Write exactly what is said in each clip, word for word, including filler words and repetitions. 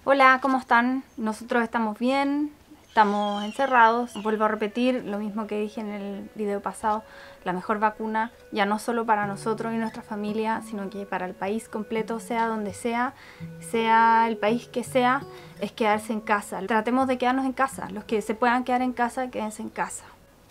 Hola, ¿cómo están? Nosotros estamos bien, estamos encerrados. Vuelvo a repetir lo mismo que dije en el video pasado. La mejor vacuna, ya no solo para nosotros y nuestra familia, sino que para el país completo, sea donde sea, sea el país que sea, es quedarse en casa. Tratemos de quedarnos en casa. Los que se puedan quedar en casa, quédense en casa.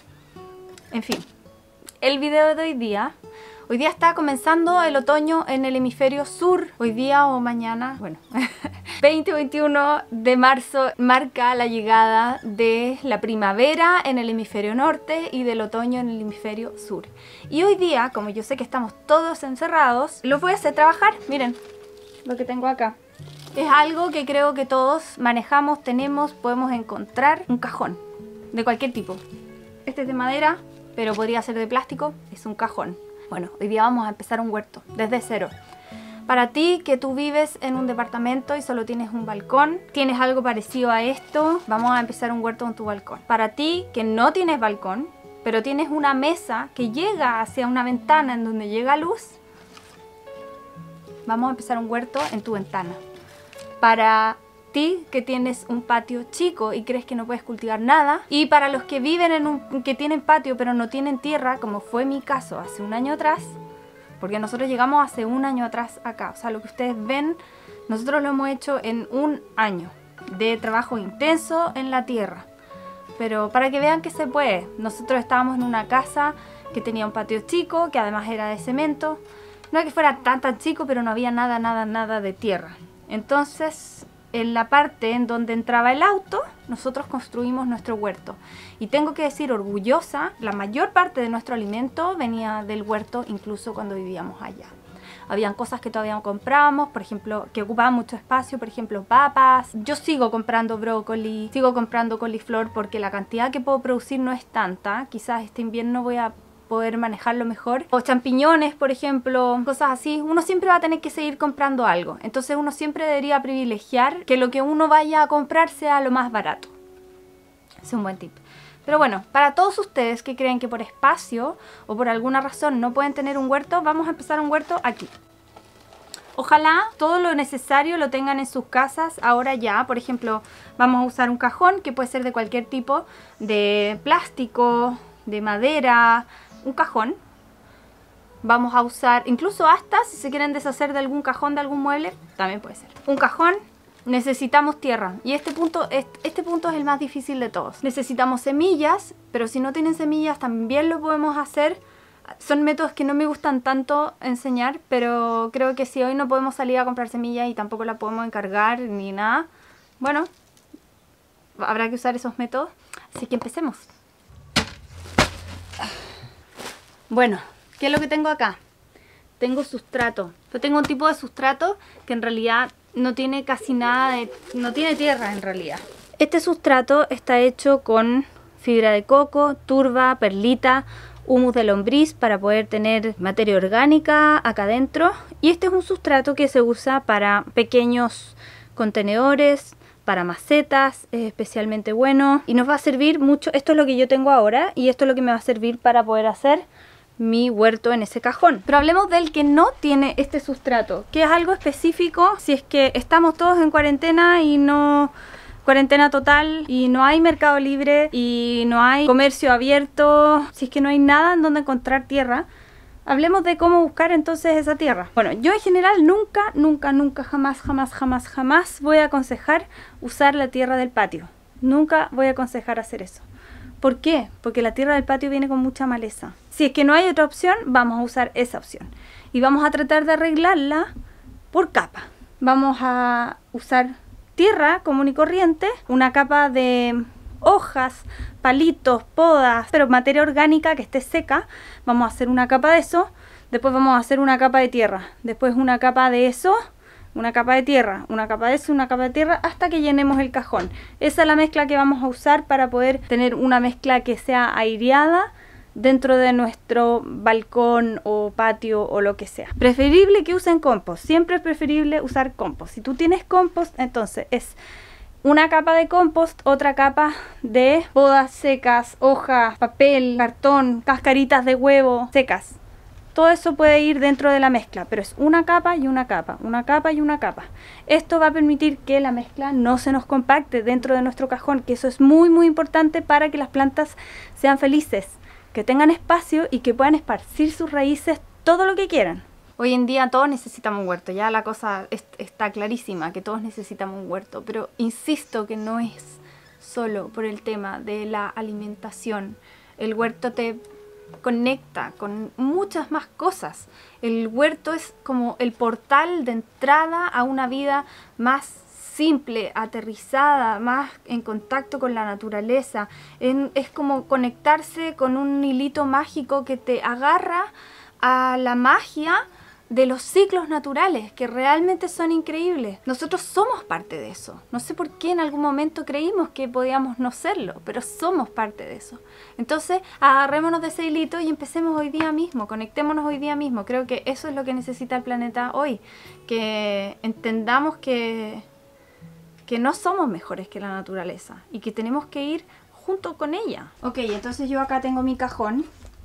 En fin, el video de hoy día... Hoy día está comenzando el otoño en el hemisferio sur. Hoy día o mañana, bueno, veinte veintiuno de marzo marca la llegada de la primavera en el hemisferio norte y del otoño en el hemisferio sur. Y hoy día, como yo sé que estamos todos encerrados, los voy a hacer trabajar. Miren lo que tengo acá. Es algo que creo que todos manejamos, tenemos, podemos encontrar. Un cajón de cualquier tipo. Este es de madera, pero podría ser de plástico. Es un cajón. Bueno, hoy día vamos a empezar un huerto, desde cero. Para ti que tú vives en un departamento y solo tienes un balcón, tienes algo parecido a esto, vamos a empezar un huerto en tu balcón. Para ti que no tienes balcón, pero tienes una mesa que llega hacia una ventana en donde llega luz, vamos a empezar un huerto en tu ventana. Para ti que tienes un patio chico y crees que no puedes cultivar nada, y para los que viven en un que tienen patio pero no tienen tierra, como fue mi caso hace un año atrás, porque nosotros llegamos hace un año atrás acá, o sea, lo que ustedes ven nosotros lo hemos hecho en un año de trabajo intenso en la tierra, pero para que vean que se puede. Nosotros estábamos en una casa que tenía un patio chico, que además era de cemento, no es que fuera tan tan chico, pero no había nada, nada, nada de tierra. Entonces en la parte en donde entraba el auto, nosotros construimos nuestro huerto. Y tengo que decir, orgullosa, la mayor parte de nuestro alimento venía del huerto, incluso cuando vivíamos allá. Habían cosas que todavía no comprábamos, por ejemplo, que ocupaban mucho espacio, por ejemplo, papas. Yo sigo comprando brócoli, sigo comprando coliflor, porque la cantidad que puedo producir no es tanta. Quizás este invierno voy a poder manejarlo mejor. O champiñones, por ejemplo, cosas así. Uno siempre va a tener que seguir comprando algo. Entonces uno siempre debería privilegiar que lo que uno vaya a comprar sea lo más barato. Es un buen tip. Pero bueno, para todos ustedes que creen que por espacio o por alguna razón no pueden tener un huerto, vamos a empezar un huerto aquí. Ojalá todo lo necesario lo tengan en sus casas ahora ya. Por ejemplo, vamos a usar un cajón que puede ser de cualquier tipo, de plástico, de madera, un cajón. Vamos a usar incluso hasta si se quieren deshacer de algún cajón, de algún mueble, también puede ser un cajón. Necesitamos tierra y este punto, este punto es el más difícil de todos. Necesitamos semillas, pero si no tienen semillas también lo podemos hacer. Son métodos que no me gustan tanto enseñar, pero creo que si hoy no podemos salir a comprar semillas y tampoco la podemos encargar ni nada, bueno, habrá que usar esos métodos. Así que empecemos. Bueno, ¿qué es lo que tengo acá? Tengo sustrato. Yo tengo un tipo de sustrato que en realidad no tiene casi nada de... no tiene tierra en realidad. Este sustrato está hecho con fibra de coco, turba, perlita, humus de lombriz para poder tener materia orgánica acá adentro. Y este es un sustrato que se usa para pequeños contenedores, para macetas, es especialmente bueno. Y nos va a servir mucho, esto es lo que yo tengo ahora y esto es lo que me va a servir para poder hacer mi huerto en ese cajón. Pero hablemos del que no tiene este sustrato, que es algo específico si es que estamos todos en cuarentena y no... cuarentena total y no hay mercado libre y no hay comercio abierto, si es que no hay nada en donde encontrar tierra. Hablemos de cómo buscar entonces esa tierra. Bueno, yo en general nunca, nunca, nunca, jamás, jamás, jamás, jamás voy a aconsejar usar la tierra del patio. Nunca voy a aconsejar hacer eso. ¿Por qué? Porque la tierra del patio viene con mucha maleza. Si es que no hay otra opción, vamos a usar esa opción. Y vamos a tratar de arreglarla por capa. Vamos a usar tierra común y corriente, una capa de hojas, palitos, podas, pero materia orgánica que esté seca. Vamos a hacer una capa de eso, después vamos a hacer una capa de tierra, después una capa de eso, una capa de tierra, una capa de eso, una capa de tierra, hasta que llenemos el cajón. Esa es la mezcla que vamos a usar para poder tener una mezcla que sea aireada dentro de nuestro balcón o patio o lo que sea. Preferible que usen compost, siempre es preferible usar compost. Si tú tienes compost, entonces es una capa de compost, otra capa de podas secas, hojas, papel, cartón, cascaritas de huevo secas. todo eso puede ir dentro de la mezcla, pero es una capa y una capa, una capa y una capa. Esto va a permitir que la mezcla no se nos compacte dentro de nuestro cajón, que eso es muy muy importante para que las plantas sean felices, que tengan espacio y que puedan esparcir sus raíces todo lo que quieran. Hoy en día todos necesitamos un huerto, ya la cosa es, está clarísima, que todos necesitamos un huerto, pero insisto que no es solo por el tema de la alimentación. El huerto te conecta con muchas más cosas. El huerto es como el portal de entrada a una vida más simple, aterrizada, más en contacto con la naturaleza. En, es como conectarse con un hilito mágico que te agarra a la magia de los ciclos naturales, que realmente son increíbles. Nosotros somos parte de eso. No sé por qué en algún momento creímos que podíamos no serlo, pero somos parte de eso. Entonces, agarrémonos de ese hilito y empecemos hoy día mismo, conectémonos hoy día mismo. Creo que eso es lo que necesita el planeta hoy, que entendamos que, que no somos mejores que la naturaleza y que tenemos que ir junto con ella. Ok, entonces yo acá tengo mi cajón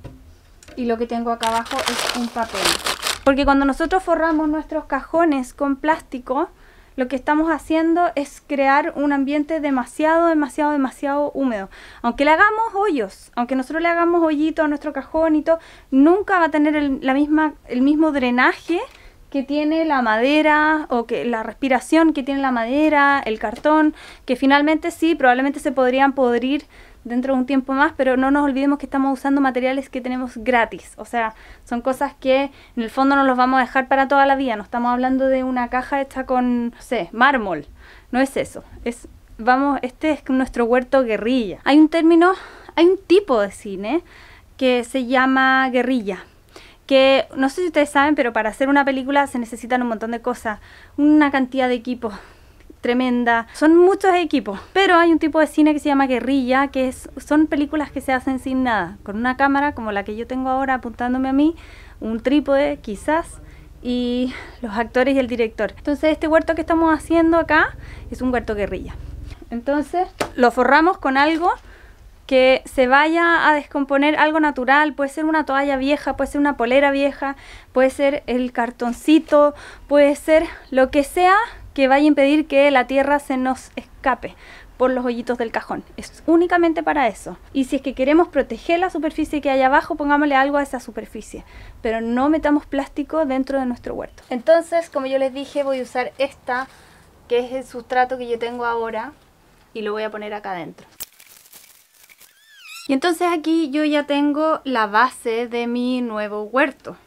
y lo que tengo acá abajo es un papel. Porque cuando nosotros forramos nuestros cajones con plástico, lo que estamos haciendo es crear un ambiente demasiado, demasiado, demasiado húmedo. Aunque le hagamos hoyos, aunque nosotros le hagamos hoyito a nuestro cajón y todo, nunca va a tener el, la misma, el mismo drenaje que tiene la madera, o que la respiración que tiene la madera, el cartón, que finalmente sí, probablemente se podrían podrir dentro de un tiempo más, pero no nos olvidemos que estamos usando materiales que tenemos gratis. O sea, son cosas que en el fondo no los vamos a dejar para toda la vida. No estamos hablando de una caja hecha con, no sé, mármol. No es eso. Es, vamos, este es nuestro huerto guerrilla. Hay un término, hay un tipo de cine que se llama guerrilla. Que no sé si ustedes saben, pero para hacer una película se necesitan un montón de cosas. Una cantidad de equipos tremenda, son muchos equipos, pero hay un tipo de cine que se llama guerrilla, que es, son películas que se hacen sin nada, con una cámara como la que yo tengo ahora apuntándome a mí, un trípode quizás, y los actores y el director. Entonces este huerto que estamos haciendo acá es un huerto guerrilla. Entonces lo forramos con algo que se vaya a descomponer, algo natural. Puede ser una toalla vieja, puede ser una polera vieja, puede ser el cartoncito, puede ser lo que sea que vaya a impedir que la tierra se nos escape por los hoyitos del cajón. Es únicamente para eso. Y si es que queremos proteger la superficie que hay abajo, pongámosle algo a esa superficie, pero no metamos plástico dentro de nuestro huerto. Entonces, como yo les dije, voy a usar esta, que es el sustrato que yo tengo ahora, y lo voy a poner acá adentro. Y entonces aquí yo ya tengo la base de mi nuevo huerto.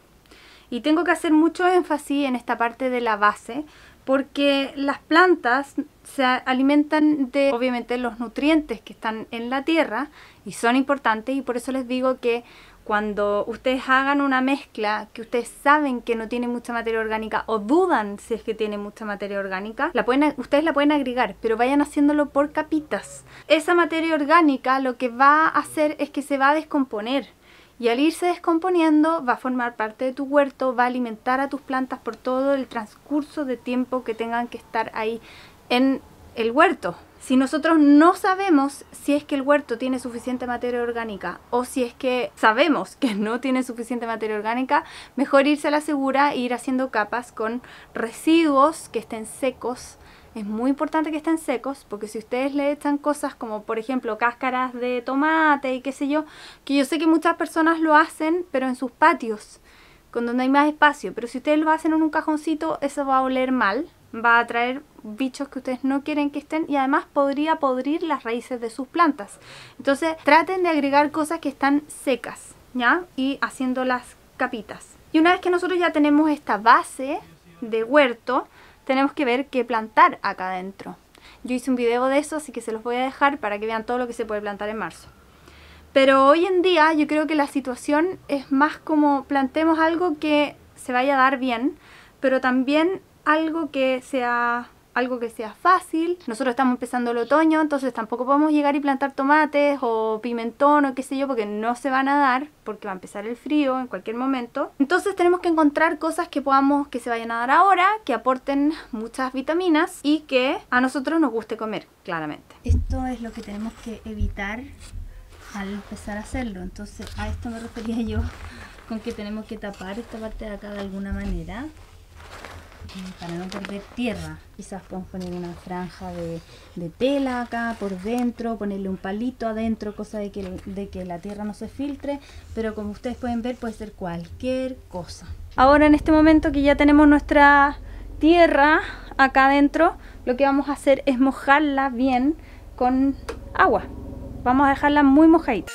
Y tengo que hacer mucho énfasis en esta parte de la base, porque las plantas se alimentan de, obviamente, los nutrientes que están en la tierra y son importantes, y por eso les digo que cuando ustedes hagan una mezcla que ustedes saben que no tiene mucha materia orgánica o dudan si es que tiene mucha materia orgánica, la pueden, ustedes la pueden agregar, pero vayan haciéndolo por capitas. Esa materia orgánica lo que va a hacer es que se va a descomponer. Y al irse descomponiendo va a formar parte de tu huerto, va a alimentar a tus plantas por todo el transcurso de tiempo que tengan que estar ahí en el huerto. Si nosotros no sabemos si es que el huerto tiene suficiente materia orgánica o si es que sabemos que no tiene suficiente materia orgánica, mejor irse a la segura e ir haciendo capas con residuos que estén secos. Es muy importante que estén secos, porque si ustedes le echan cosas como, por ejemplo, cáscaras de tomate y qué sé yo, que yo sé que muchas personas lo hacen, pero en sus patios, con donde hay más espacio, pero si ustedes lo hacen en un cajoncito, eso va a oler mal, va a traer bichos que ustedes no quieren que estén, y además podría podrir las raíces de sus plantas. Entonces traten de agregar cosas que están secas, ¿ya? Y haciendo las capitas. Y una vez que nosotros ya tenemos esta base de huerto, tenemos que ver qué plantar acá adentro. Yo hice un video de eso, así que se los voy a dejar para que vean todo lo que se puede plantar en marzo. Pero hoy en día yo creo que la situación es más como plantemos algo que se vaya a dar bien, pero también algo que sea algo que sea fácil. Nosotros estamos empezando el otoño, entonces tampoco podemos llegar y plantar tomates o pimentón o qué sé yo, porque no se van a dar, porque va a empezar el frío en cualquier momento. Entonces tenemos que encontrar cosas que podamos, que se vayan a dar ahora, que aporten muchas vitaminas y que a nosotros nos guste comer, claramente. Esto es lo que tenemos que evitar al empezar a hacerlo. Entonces a esto me refería yo con que tenemos que tapar esta parte de acá de alguna manera para no perder tierra. Quizás podemos poner una franja de, de tela acá por dentro, ponerle un palito adentro, cosa de que, de que la tierra no se filtre, pero como ustedes pueden ver puede ser cualquier cosa. Ahora en este momento que ya tenemos nuestra tierra acá adentro, lo que vamos a hacer es mojarla bien con agua. Vamos a dejarla muy mojadita.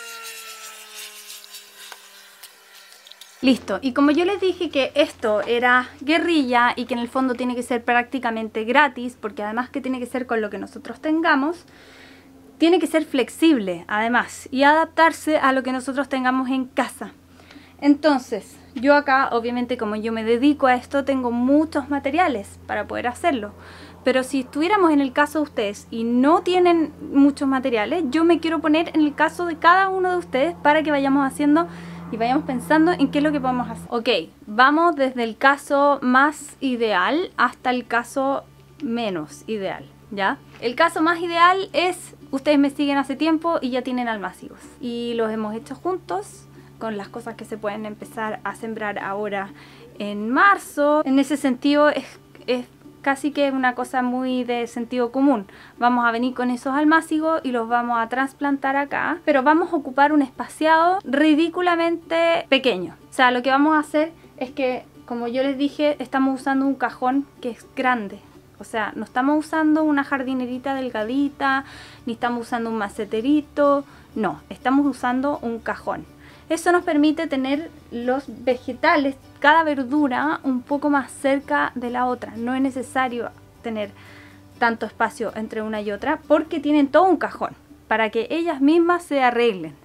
Listo, y como yo les dije que esto era guerrilla y que en el fondo tiene que ser prácticamente gratis, porque además que tiene que ser con lo que nosotros tengamos, tiene que ser flexible además y adaptarse a lo que nosotros tengamos en casa. Entonces, yo acá, obviamente como yo me dedico a esto, tengo muchos materiales para poder hacerlo. Pero si estuviéramos en el caso de ustedes y no tienen muchos materiales, yo me quiero poner en el caso de cada uno de ustedes para que vayamos haciendo y vayamos pensando en qué es lo que podemos hacer. Ok, vamos desde el caso más ideal hasta el caso menos ideal, ¿ya? El caso más ideal es, ustedes me siguen hace tiempo y ya tienen almácigos. Y los hemos hecho juntos con las cosas que se pueden empezar a sembrar ahora en marzo. En ese sentido es, es casi que una cosa muy de sentido común. Vamos a venir con esos almácigos y los vamos a trasplantar acá, pero vamos a ocupar un espaciado ridículamente pequeño. O sea, lo que vamos a hacer es que, como yo les dije, estamos usando un cajón que es grande. O sea, no estamos usando una jardinerita delgadita, ni estamos usando un maceterito, no, estamos usando un cajón. Eso nos permite tener los vegetales, cada verdura un poco más cerca de la otra. No es necesario tener tanto espacio entre una y otra porque tienen todo un cajón para que ellas mismas se arreglen.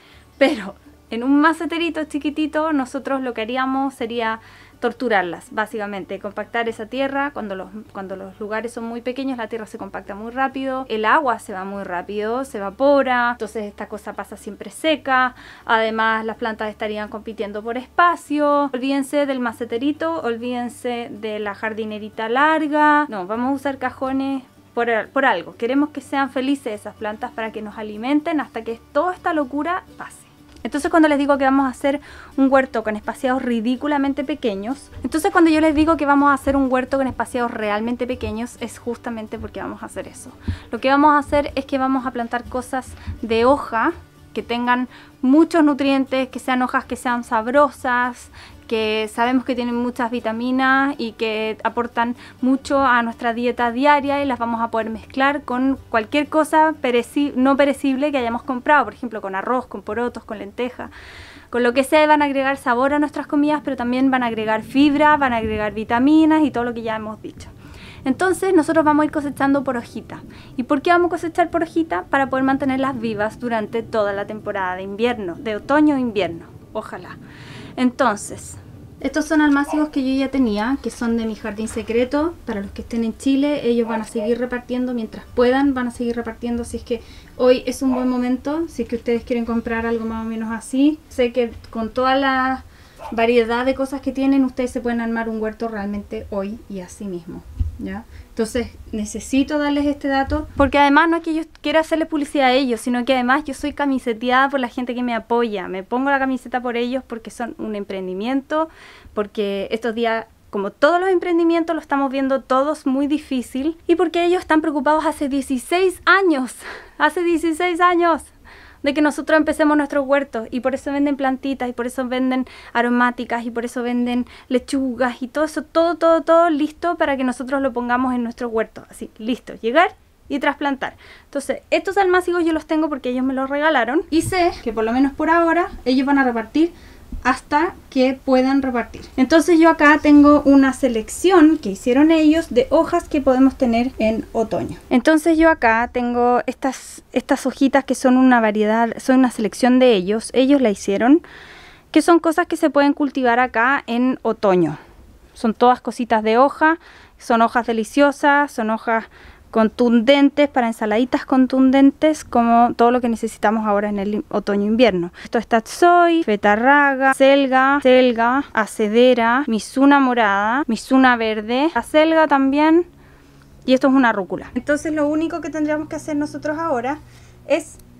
Pero en un maceterito chiquitito nosotros lo que haríamos sería torturarlas, básicamente, compactar esa tierra. Cuando los, cuando los lugares son muy pequeños, la tierra se compacta muy rápido, el agua se va muy rápido, se evapora, entonces esta cosa pasa siempre seca. Además, las plantas estarían compitiendo por espacio. Olvídense del maceterito, olvídense de la jardinerita larga. No, vamos a usar cajones por, por algo. Queremos que sean felices esas plantas para que nos alimenten hasta que toda esta locura pase. Entonces cuando les digo que vamos a hacer un huerto con espaciados ridículamente pequeños, entonces cuando yo les digo que vamos a hacer un huerto con espaciados realmente pequeños, es justamente porque vamos a hacer eso. Lo que vamos a hacer es que vamos a plantar cosas de hoja, que tengan muchos nutrientes, que sean hojas que sean sabrosas, que sabemos que tienen muchas vitaminas y que aportan mucho a nuestra dieta diaria, y las vamos a poder mezclar con cualquier cosa pereci- no perecible que hayamos comprado, por ejemplo con arroz, con porotos, con lentejas, con lo que sea. Van a agregar sabor a nuestras comidas, pero también van a agregar fibra, van a agregar vitaminas y todo lo que ya hemos dicho. Entonces nosotros vamos a ir cosechando por hojita. ¿Y por qué vamos a cosechar por hojita? Para poder mantenerlas vivas durante toda la temporada de invierno, de otoño e invierno, ojalá. Entonces, estos son almácigos que yo ya tenía, que son de mi jardín secreto. Para los que estén en Chile, ellos van a seguir repartiendo mientras puedan, van a seguir repartiendo. Si es que hoy es un buen momento, si es que ustedes quieren comprar algo más o menos así. Sé que con toda la variedad de cosas que tienen, ustedes se pueden armar un huerto realmente hoy y así mismo, ¿ya? Entonces necesito darles este dato porque además no es que yo quiera hacerles publicidad a ellos, sino que además yo soy camiseteada por la gente que me apoya. Me pongo la camiseta por ellos porque son un emprendimiento, porque estos días, como todos los emprendimientos, lo estamos viendo todos muy difícil, y porque ellos están preocupados hace dieciséis años, hace dieciséis años de que nosotros empecemos nuestros huertos, y por eso venden plantitas, y por eso venden aromáticas, y por eso venden lechugas, y todo eso, todo, todo, todo listo para que nosotros lo pongamos en nuestro huerto, así, listo, llegar y trasplantar. Entonces, estos almácigos yo los tengo porque ellos me los regalaron, y sé que por lo menos por ahora ellos van a repartir hasta que puedan repartir. Entonces yo acá tengo una selección que hicieron ellos de hojas que podemos tener en otoño. Entonces yo acá tengo estas, estas hojitas que son una variedad, son una selección de ellos, ellos la hicieron, que son cosas que se pueden cultivar acá en otoño. Son todas cositas de hoja, son hojas deliciosas, son hojas contundentes para ensaladitas contundentes, como todo lo que necesitamos ahora en el otoño-invierno. Esto es tatsoi, betarraga, selga, selga, acedera, mizuna morada, mizuna verde, acelga también, y esto es una rúcula. Entonces lo único que tendríamos que hacer nosotros ahora es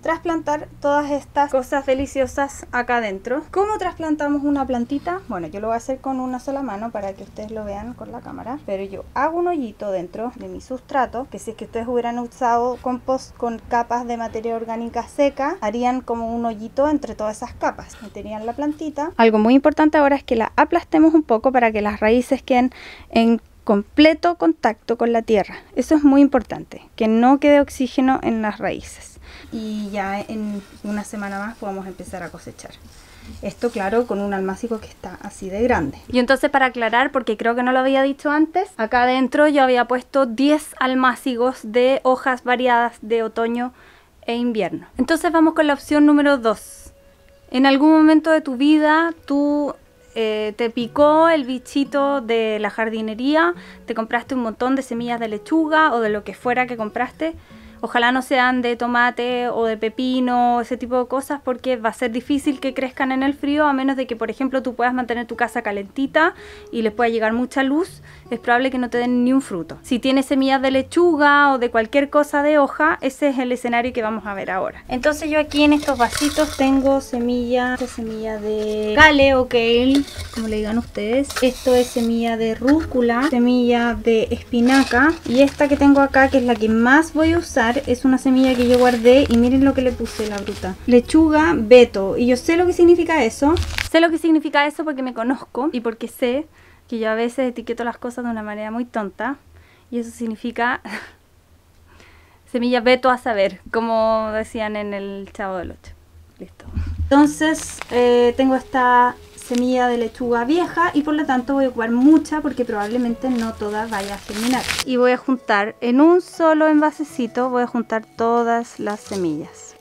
trasplantar todas estas cosas deliciosas acá adentro. ¿Cómo trasplantamos una plantita? Bueno, yo lo voy a hacer con una sola mano para que ustedes lo vean con la cámara, pero yo hago un hoyito dentro de mi sustrato, que si es que ustedes hubieran usado compost con capas de materia orgánica seca, harían como un hoyito entre todas esas capas, meterían la plantita. Algo muy importante ahora es que la aplastemos un poco para que las raíces queden en completo contacto con la tierra. Eso es muy importante, que no quede oxígeno en las raíces. Y ya en una semana más podemos empezar a cosechar. Esto, claro, con un almácigo que está así de grande. Y entonces, para aclarar, porque creo que no lo había dicho antes, acá adentro yo había puesto diez almácigos de hojas variadas de otoño e invierno. Entonces vamos con la opción número dos. En algún momento de tu vida tú eh, te picó el bichito de la jardinería, te compraste un montón de semillas de lechuga o de lo que fuera que compraste. Ojalá no sean de tomate o de pepino, ese tipo de cosas, porque va a ser difícil que crezcan en el frío, a menos de que, por ejemplo, tú puedas mantener tu casa calentita y les pueda llegar mucha luz. Es probable que no te den ni un fruto. Si tienes semillas de lechuga o de cualquier cosa de hoja, ese es el escenario que vamos a ver ahora. Entonces yo aquí en estos vasitos tengo semilla, esta semilla de kale o kale, como le digan ustedes. Esto es semilla de rúcula, semilla de espinaca, y esta que tengo acá, que es la que más voy a usar, es una semilla que yo guardé y miren lo que le puse, la bruta. Lechuga beto, y yo sé lo que significa eso. Sé lo que significa eso porque me conozco y porque sé que yo a veces etiqueto las cosas de una manera muy tonta, y eso significa semilla beto a saber, como decían en el Chavo del Ocho. Listo. Entonces eh, tengo esta semilla de lechuga vieja y por lo tanto voy a ocupar mucha porque probablemente no toda vaya a germinar. Y voy a juntar en un solo envasecito, voy a juntar todas las semillas.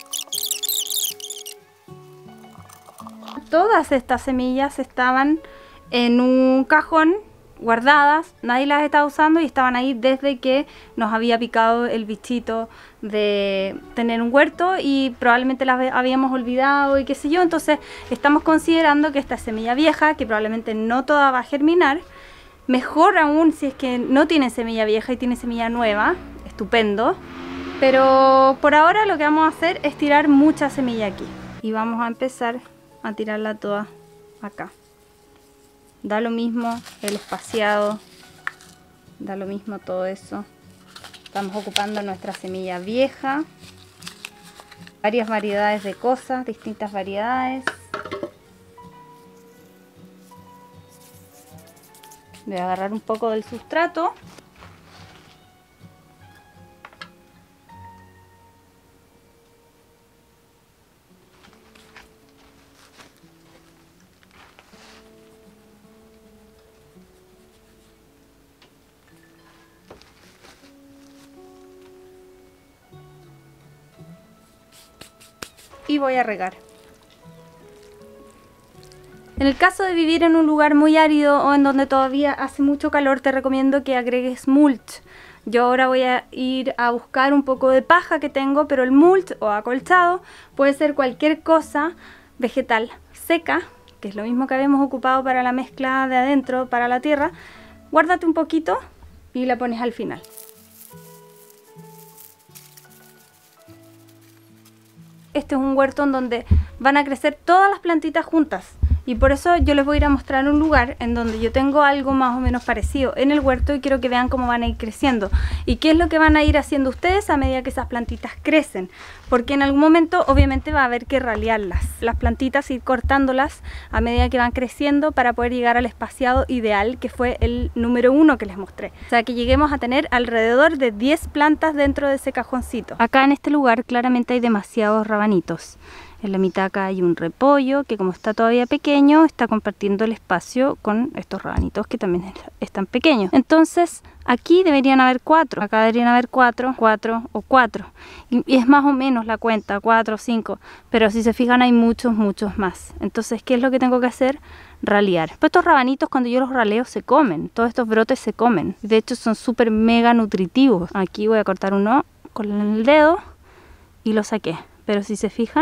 Todas estas semillas estaban en un cajón guardadas, nadie las estaba usando y estaban ahí desde que nos había picado el bichito de tener un huerto y probablemente las habíamos olvidado y qué sé yo. Entonces estamos considerando que esta semilla vieja, que probablemente no toda va a germinar, mejor aún si es que no tiene semilla vieja y tiene semilla nueva, estupendo. Pero por ahora lo que vamos a hacer es tirar mucha semilla aquí y vamos a empezar a tirarla toda acá. Da lo mismo el espaciado, da lo mismo todo eso. Estamos ocupando nuestra semilla vieja, varias variedades de cosas, distintas variedades. Voy a agarrar un poco del sustrato. Y voy a regar. En el caso de vivir en un lugar muy árido o en donde todavía hace mucho calor, te recomiendo que agregues mulch. Yo ahora voy a ir a buscar un poco de paja que tengo, pero el mulch o acolchado puede ser cualquier cosa vegetal seca, que es lo mismo que habíamos ocupado para la mezcla de adentro, para la tierra. Guárdate un poquito y la pones al final. Este es un huerto en donde van a crecer todas las plantitas juntas y por eso yo les voy a ir a mostrar un lugar en donde yo tengo algo más o menos parecido en el huerto y quiero que vean cómo van a ir creciendo y qué es lo que van a ir haciendo ustedes a medida que esas plantitas crecen, porque en algún momento obviamente va a haber que ralearlas, las plantitas, ir cortándolas a medida que van creciendo para poder llegar al espaciado ideal, que fue el número uno que les mostré. O sea, que lleguemos a tener alrededor de diez plantas dentro de ese cajoncito. Acá en este lugar claramente hay demasiados rabanitos. En la mitad acá hay un repollo que, como está todavía pequeño, está compartiendo el espacio con estos rabanitos que también están pequeños. Entonces aquí deberían haber cuatro, acá deberían haber cuatro, cuatro o cuatro. Y, y es más o menos la cuenta, cuatro o cinco. Pero si se fijan hay muchos, muchos más. Entonces, ¿qué es lo que tengo que hacer? Ralear. Pues estos rabanitos, cuando yo los raleo, se comen. Todos estos brotes se comen. De hecho son súper mega nutritivos. Aquí voy a cortar uno con el dedo y lo saqué. Pero si se fijan,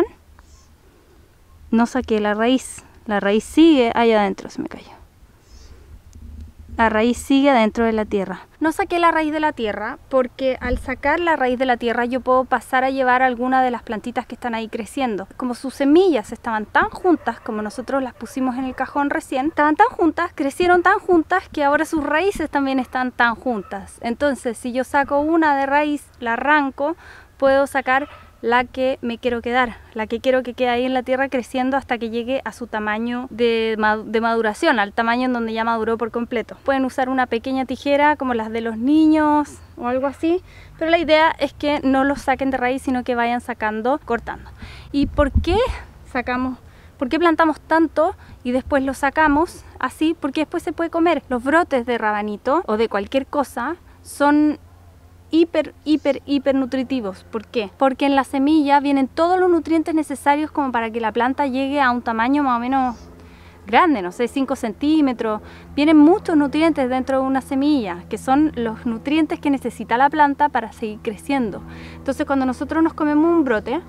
no saqué la raíz. La raíz sigue allá adentro, se me cayó. la raíz sigue dentro de la tierra. No saqué la raíz de la tierra porque al sacar la raíz de la tierra yo puedo pasar a llevar alguna de las plantitas que están ahí creciendo. Como sus semillas estaban tan juntas, como nosotros las pusimos en el cajón recién, estaban tan juntas, crecieron tan juntas que ahora sus raíces también están tan juntas. Entonces si yo saco una de raíz, la arranco, puedo sacar la que me quiero quedar, la que quiero que quede ahí en la tierra creciendo hasta que llegue a su tamaño de, de maduración, al tamaño en donde ya maduró por completo. Pueden usar una pequeña tijera como las de los niños o algo así, pero la idea es que no los saquen de raíz, sino que vayan sacando, cortando. ¿Y por qué sacamos? ¿Por qué plantamos tanto y después lo sacamos así? Porque después se puede comer. Los brotes de rabanito o de cualquier cosa son hiper, hiper, hiper nutritivos. ¿Por qué? Porque en la semilla vienen todos los nutrientes necesarios como para que la planta llegue a un tamaño más o menos grande, no sé, cinco centímetros. Vienen muchos nutrientes dentro de una semilla, que son los nutrientes que necesita la planta para seguir creciendo. Entonces cuando nosotros nos comemos un brote,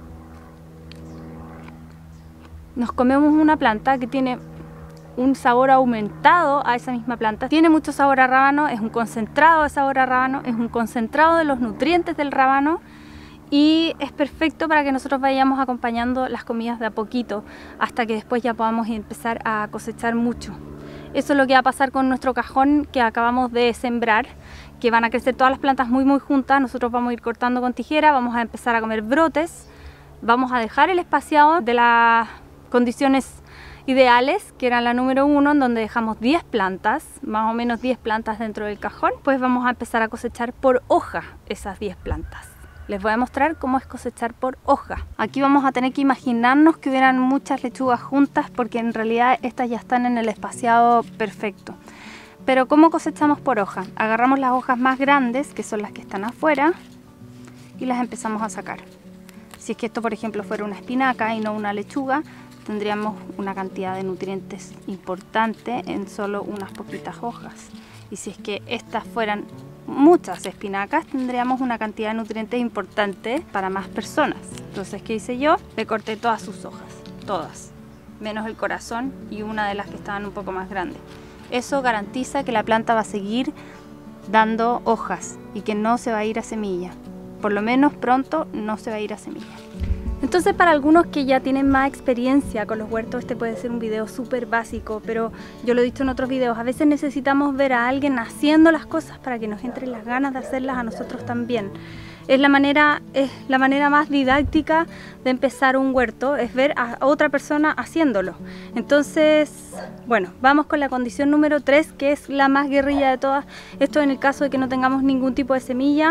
nos comemos una planta que tiene un sabor aumentado a esa misma planta. Tiene mucho sabor a rábano, es un concentrado de sabor a rábano, es un concentrado de los nutrientes del rábano y es perfecto para que nosotros vayamos acompañando las comidas de a poquito hasta que después ya podamos empezar a cosechar mucho. Eso es lo que va a pasar con nuestro cajón que acabamos de sembrar, que van a crecer todas las plantas muy muy juntas. Nosotros vamos a ir cortando con tijera, vamos a empezar a comer brotes, vamos a dejar el espaciado de las condiciones ideales, que era la número uno, en donde dejamos diez plantas, más o menos diez plantas dentro del cajón. Pues vamos a empezar a cosechar por hoja esas diez plantas. Les voy a mostrar cómo es cosechar por hoja. Aquí vamos a tener que imaginarnos que hubieran muchas lechugas juntas, porque en realidad estas ya están en el espaciado perfecto. Pero ¿cómo cosechamos por hoja? Agarramos las hojas más grandes, que son las que están afuera, y las empezamos a sacar. Si es que esto, por ejemplo, fuera una espinaca y no una lechuga, tendríamos una cantidad de nutrientes importante en solo unas poquitas hojas. Y si es que estas fueran muchas espinacas, tendríamos una cantidad de nutrientes importante para más personas. Entonces, ¿qué hice yo? Le corté todas sus hojas, todas, menos el corazón y una de las que estaban un poco más grandes. Eso garantiza que la planta va a seguir dando hojas y que no se va a ir a semilla. Por lo menos pronto no se va a ir a semilla. Entonces, para algunos que ya tienen más experiencia con los huertos, este puede ser un video súper básico, pero yo lo he dicho en otros videos, a veces necesitamos ver a alguien haciendo las cosas para que nos entren las ganas de hacerlas a nosotros también. Es la manera, es la manera más didáctica de empezar un huerto, es ver a otra persona haciéndolo. Entonces, bueno, vamos con la condición número tres, que es la más guerrilla de todas. Esto en el caso de que no tengamos ningún tipo de semilla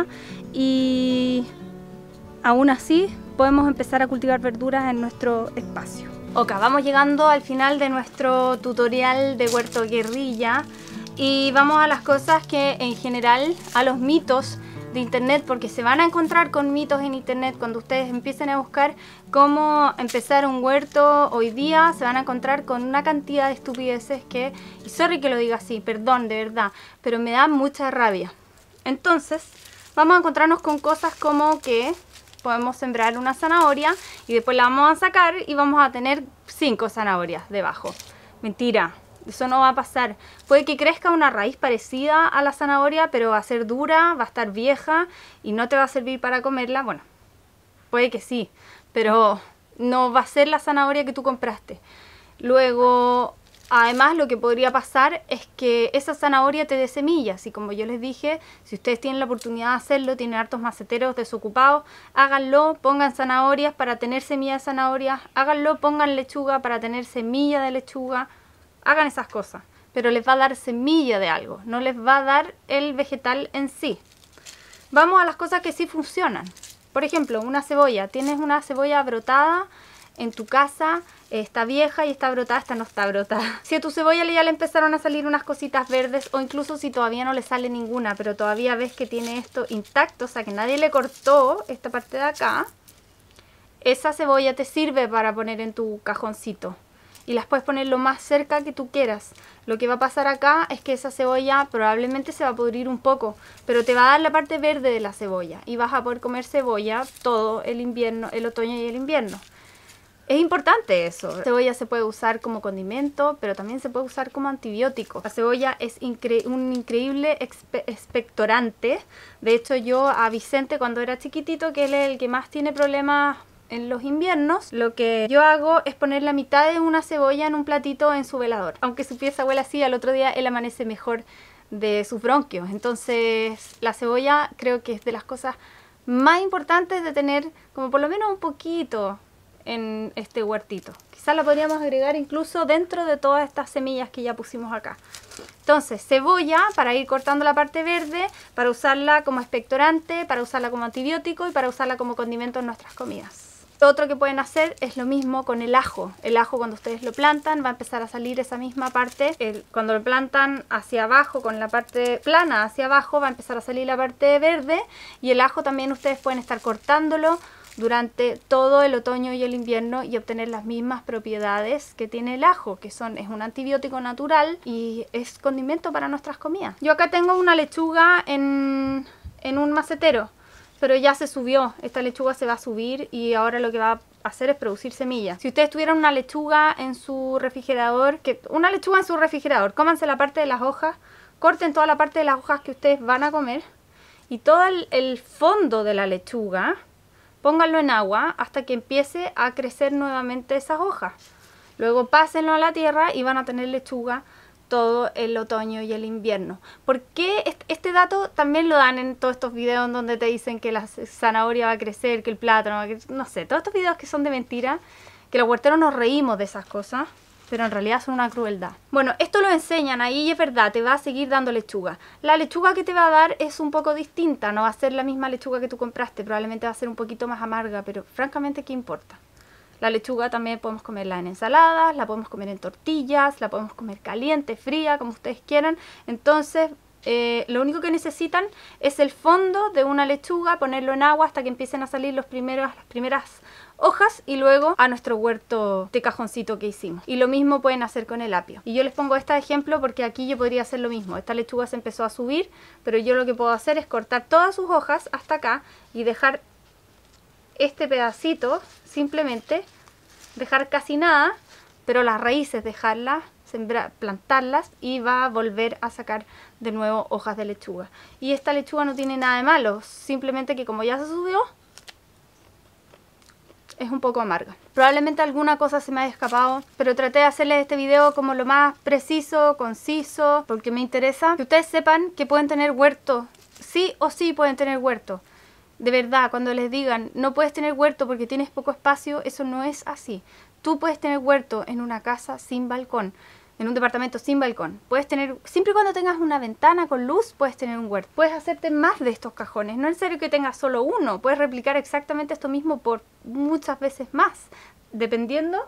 y aún así podemos empezar a cultivar verduras en nuestro espacio. Ok, vamos llegando al final de nuestro tutorial de huerto guerrilla y vamos a las cosas que en general, a los mitos de internet, porque se van a encontrar con mitos en internet cuando ustedes empiecen a buscar cómo empezar un huerto hoy día. Se van a encontrar con una cantidad de estupideces que, y sorry que lo diga así, perdón de verdad, pero me da mucha rabia. Entonces vamos a encontrarnos con cosas como que podemos sembrar una zanahoria y después la vamos a sacar y vamos a tener cinco zanahorias debajo. Mentira, eso no va a pasar. Puede que crezca una raíz parecida a la zanahoria, pero va a ser dura, va a estar vieja y no te va a servir para comerla. Bueno, puede que sí, pero no va a ser la zanahoria que tú compraste. Luego, además, lo que podría pasar es que esa zanahoria te dé semillas y como yo les dije, si ustedes tienen la oportunidad de hacerlo, tienen hartos maceteros desocupados, háganlo, pongan zanahorias para tener semilla de zanahoria, háganlo, pongan lechuga para tener semilla de lechuga, hagan esas cosas, pero les va a dar semilla de algo, no les va a dar el vegetal en sí. Vamos a las cosas que sí funcionan. Por ejemplo, una cebolla, tienes una cebolla brotada en tu casa, está vieja y está brotada, esta no está brotada. Si a tu cebolla ya le empezaron a salir unas cositas verdes, o incluso si todavía no le sale ninguna, pero todavía ves que tiene esto intacto, o sea que nadie le cortó esta parte de acá, esa cebolla te sirve para poner en tu cajoncito. Y las puedes poner lo más cerca que tú quieras. Lo que va a pasar acá es que esa cebolla probablemente se va a pudrir un poco, pero te va a dar la parte verde de la cebolla y vas a poder comer cebolla todo el invierno, el otoño y el invierno. Es importante eso. La cebolla se puede usar como condimento, pero también se puede usar como antibiótico. La cebolla es incre un increíble expectorante. De hecho, yo a Vicente cuando era chiquitito, que él es el que más tiene problemas en los inviernos, lo que yo hago es poner la mitad de una cebolla en un platito en su velador. Aunque su pieza huele así, al otro día él amanece mejor de sus bronquios. Entonces la cebolla creo que es de las cosas más importantes de tener como por lo menos un poquito en este huertito. Quizás la podríamos agregar incluso dentro de todas estas semillas que ya pusimos acá. Entonces, cebolla para ir cortando la parte verde, para usarla como expectorante, para usarla como antibiótico y para usarla como condimento en nuestras comidas. Lo otro que pueden hacer es lo mismo con el ajo. El ajo cuando ustedes lo plantan va a empezar a salir esa misma parte. El, cuando lo plantan hacia abajo, con la parte plana hacia abajo, va a empezar a salir la parte verde. Y el ajo también ustedes pueden estar cortándolo durante todo el otoño y el invierno y obtener las mismas propiedades que tiene el ajo, que son es un antibiótico natural y es condimento para nuestras comidas. Yo acá tengo una lechuga en, en un macetero, pero ya se subió. Esta lechuga se va a subir y ahora lo que va a hacer es producir semillas. Si ustedes tuvieran una lechuga en su refrigerador, que una lechuga en su refrigerador, cómanse la parte de las hojas, corten toda la parte de las hojas que ustedes van a comer y todo el, el fondo de la lechuga, pónganlo en agua hasta que empiece a crecer nuevamente esas hojas. Luego pásenlo a la tierra y van a tener lechuga todo el otoño y el invierno. ¿Por qué este dato también lo dan en todos estos videos en donde te dicen que la zanahoria va a crecer, que el plátano va a crecer? No sé, todos estos videos que son de mentira, que los huerteros nos reímos de esas cosas, pero en realidad son una crueldad. Bueno, esto lo enseñan ahí y es verdad, te va a seguir dando lechuga. La lechuga que te va a dar es un poco distinta, no va a ser la misma lechuga que tú compraste, probablemente va a ser un poquito más amarga, pero francamente, ¿qué importa? La lechuga también podemos comerla en ensaladas, la podemos comer en tortillas, la podemos comer caliente, fría, como ustedes quieran. Entonces, eh, lo único que necesitan es el fondo de una lechuga, ponerlo en agua hasta que empiecen a salir los primeros, las primeras hojas y luego a nuestro huerto de cajoncito que hicimos. Y lo mismo pueden hacer con el apio. Y yo les pongo este ejemplo porque aquí yo podría hacer lo mismo. Esta lechuga se empezó a subir, pero yo lo que puedo hacer es cortar todas sus hojas hasta acá y dejar este pedacito, simplemente dejar casi nada, pero las raíces dejarlas, sembrar, plantarlas y va a volver a sacar de nuevo hojas de lechuga. Y esta lechuga no tiene nada de malo, simplemente que como ya se subió, es un poco amarga. Probablemente alguna cosa se me haya escapado, pero traté de hacerles este video como lo más preciso, conciso, porque me interesa que ustedes sepan que pueden tener huerto, sí o sí pueden tener huerto. De verdad, cuando les digan no puedes tener huerto porque tienes poco espacio, eso no es así. Tú puedes tener huerto en una casa sin balcón, en un departamento sin balcón. Puedes tener, siempre y cuando tengas una ventana con luz, puedes tener un huerto. Puedes hacerte más de estos cajones, no es necesario que tengas solo uno. Puedes replicar exactamente esto mismo por muchas veces más, dependiendo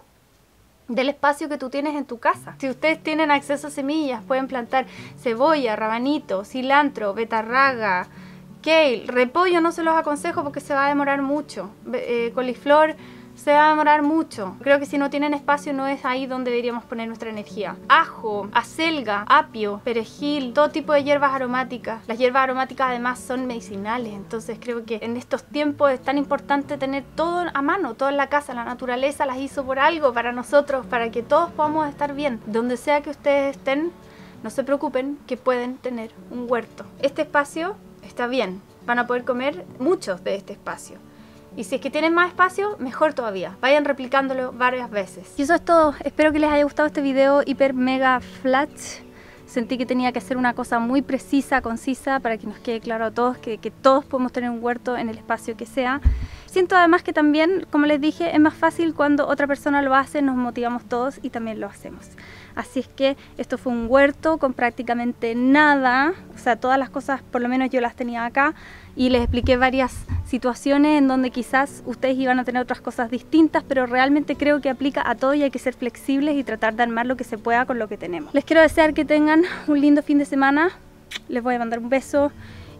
del espacio que tú tienes en tu casa. Si ustedes tienen acceso a semillas, pueden plantar cebolla, rabanito, cilantro, betarraga, kale, repollo no se los aconsejo porque se va a demorar mucho, eh, coliflor se va a demorar mucho. Creo que si no tienen espacio no es ahí donde deberíamos poner nuestra energía. Ajo, acelga, apio, perejil, todo tipo de hierbas aromáticas. Las hierbas aromáticas además son medicinales, entonces creo que en estos tiempos es tan importante tener todo a mano, todo en la casa. La naturaleza las hizo por algo, para nosotros, para que todos podamos estar bien. Donde sea que ustedes estén, no se preocupen que pueden tener un huerto. Este espacio está bien, van a poder comer muchos de este espacio. Y si es que tienen más espacio, mejor todavía. Vayan replicándolo varias veces. Y eso es todo. Espero que les haya gustado este video hiper mega flash. Sentí que tenía que hacer una cosa muy precisa, concisa, para que nos quede claro a todos que, que todos podemos tener un huerto en el espacio que sea. Siento además que también, como les dije, es más fácil cuando otra persona lo hace, nos motivamos todos y también lo hacemos. Así es que esto fue un huerto con prácticamente nada, o sea, todas las cosas por lo menos yo las tenía acá y les expliqué varias situaciones en donde quizás ustedes iban a tener otras cosas distintas, pero realmente creo que aplica a todo y hay que ser flexibles y tratar de armar lo que se pueda con lo que tenemos. Les quiero desear que tengan un lindo fin de semana, les voy a mandar un beso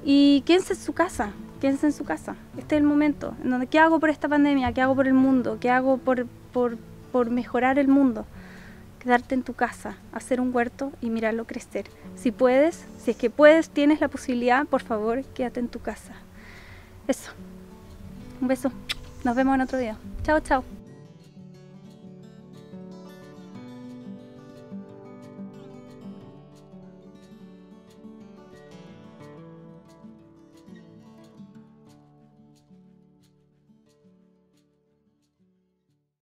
y quédense en su casa. Quédense en su casa, este es el momento en donde ¿qué hago por esta pandemia? ¿Qué hago por el mundo? ¿Qué hago por, por, por mejorar el mundo? Quedarte en tu casa, hacer un huerto y mirarlo crecer. Si puedes, si es que puedes, tienes la posibilidad, por favor, quédate en tu casa. Eso, un beso, nos vemos en otro video. Chao, chao.